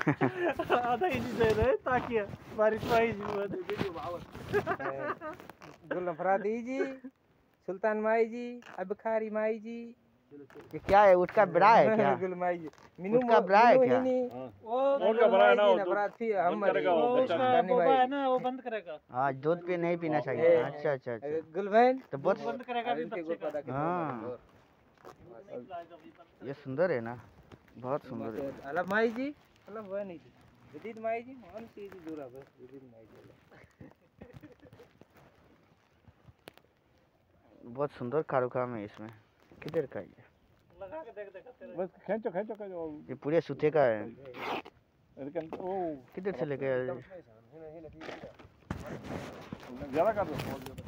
هذا يجي زي ده تاكيا باريس ما يجي गुल फराद जी, सुल्तान माई जी, अबखारी माई जी। ये क्या है, उसका बड़ा है क्या? गुल माई जी मिनू उसका बड़ा है क्या? वो उनका बड़ा है ना, नवरात थी हम उसका बोबा है ना, वो बंद करेगा। हाँ, दूध पे नहीं पीना चाहिए। अच्छा अच्छा अच्छा। गुलबैन तो बहुत बंद करेगा भी बच्चे का। हाँ, ये सुंदर है ना, बहुत सुंदर है। अलग माई जी, अलग वह नहीं थी जदीद माई जी, कौन सी जी दूरा बस जदीद माई जी। बहुत सुंदर कारुकाम है इसमें। किधर का ये? लगा के देख देख बस खींचो खींचो खींचो। ये पूरे सूते का है। लेकिन ओ किधर से लेके आए? ज्यादा कर दो।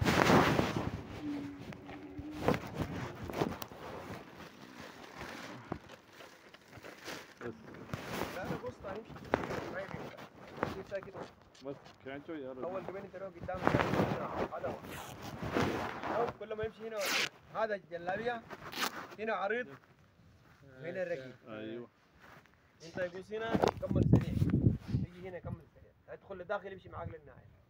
بس खींचो यार. اول كمان ترى قدام هذا هو كل ما يمشي هنا هذا الجلابيه هنا عريض هنا الركيب. ايوه. انت يقول هنا كمل سريع، تيجي هنا كمل سريع، تدخل لداخل يمشي معاك للنهايه.